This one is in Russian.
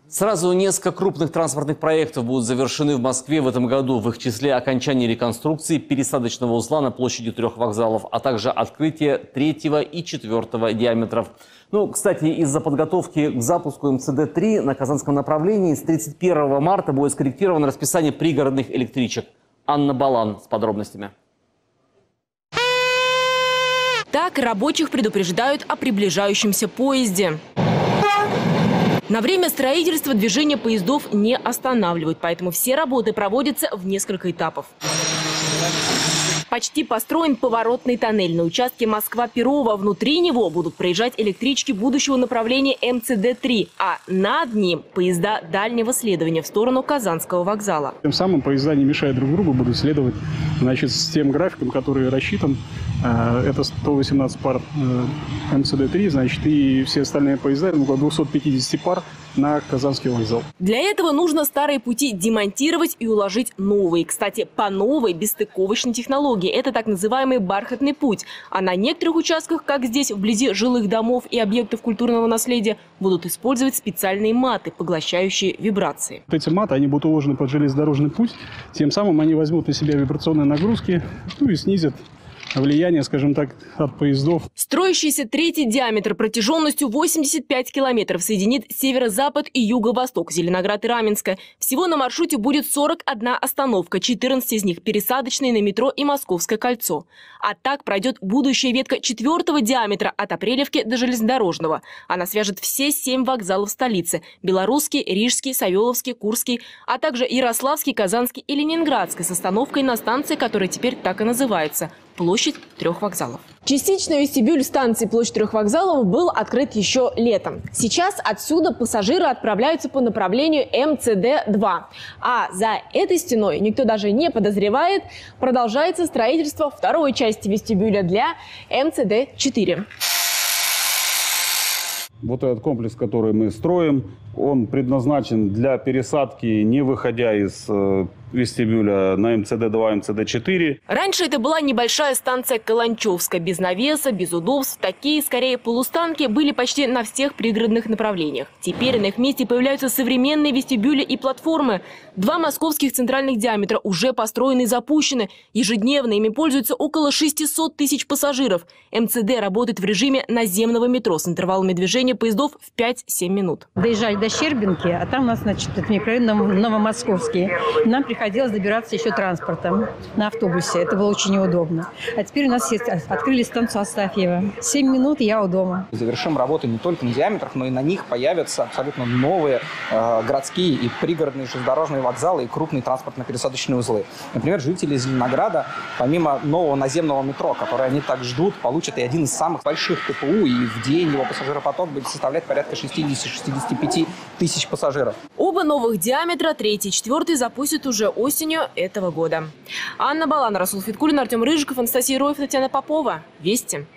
Сразу несколько крупных транспортных проектов будут завершены в Москве в этом году. В их числе окончание реконструкции пересадочного узла на площади 3 вокзалов, а также открытие 3 и 4 диаметров. Ну, кстати, из-за подготовки к запуску МЦД-3 на Казанском направлении с 31 марта будет скорректировано расписание пригородных электричек. Анна Балан с подробностями. Так рабочих предупреждают о приближающемся поезде. На время строительства движение поездов не останавливают, поэтому все работы проводятся в несколько этапов. Почти построен поворотный тоннель на участке Москва-Перово. Внутри него будут проезжать электрички будущего направления МЦД-3, а над ним поезда дальнего следования в сторону Казанского вокзала. Тем самым поезда, не мешая друг другу, будут следовать, значит, с тем графиком, который рассчитан. Это 118 пар МЦД-3, значит, и все остальные поезда, около 250 пар на Казанский вокзал. Для этого нужно старые пути демонтировать и уложить новые. Кстати, по новой бесстыковочной технологии. Это так называемый бархатный путь. А на некоторых участках, как здесь, вблизи жилых домов и объектов культурного наследия, будут использовать специальные маты, поглощающие вибрации. Вот эти маты, они будут уложены под железнодорожный путь. Тем самым они возьмут на себя вибрационные нагрузки, ну и снизят влияние, скажем так, от поездов. Строящийся 3-й диаметр протяженностью 85 километров соединит северо-запад и юго-восток, Зеленоград и Раменское. Всего на маршруте будет 41 остановка, 14 из них пересадочные на метро и Московское кольцо. А так пройдет будущая ветка 4-го диаметра от Апрелевки до Железнодорожного. Она свяжет все 7 вокзалов столицы – Белорусский, Рижский, Савеловский, Курский, а также Ярославский, Казанский и Ленинградский с остановкой на станции, которая теперь так и называется – Площадь 3 вокзалов. Частично вестибюль станции Площадь 3 вокзалов был открыт еще летом. Сейчас отсюда пассажиры отправляются по направлению МЦД-2. А за этой стеной, никто даже не подозревает, продолжается строительство второй части вестибюля для МЦД-4. Вот этот комплекс, который мы строим, он предназначен для пересадки, не выходя из вестибюля на МЦД-2, МЦД-4. Раньше это была небольшая станция Каланчевская, без навеса, без удобств. Такие, скорее, полустанки были почти на всех пригородных направлениях. Теперь на их месте появляются современные вестибюли и платформы. 2 московских центральных диаметра уже построены и запущены. Ежедневно ими пользуются около 600 тысяч пассажиров. МЦД работает в режиме наземного метро с интервалами движения поездов в 5-7 минут. Доезжали до Щербинки, а там у нас, значит, это микрорайон Новомосковский. Нам приходилось добираться еще транспортом на автобусе. Это было очень неудобно. А теперь у нас открыли станцию Астафьева. 7 минут, и я у дома. Завершим работы не только на диаметрах, но и на них появятся абсолютно новые городские и пригородные железнодорожные вокзалы и крупные транспортно-пересадочные узлы. Например, жители Зеленограда, помимо нового наземного метро, которое они так ждут, получат и один из самых больших КПУ, и в день его пассажиропоток будет составлять порядка 60-65 тысяч пассажиров. Оба новых диаметра, 3-й и 4-й, запустят уже осенью этого года. Анна Балан, Расул Фиткулин, Артем Рыжиков, Анастасия Роев, Татьяна Попова. Вести.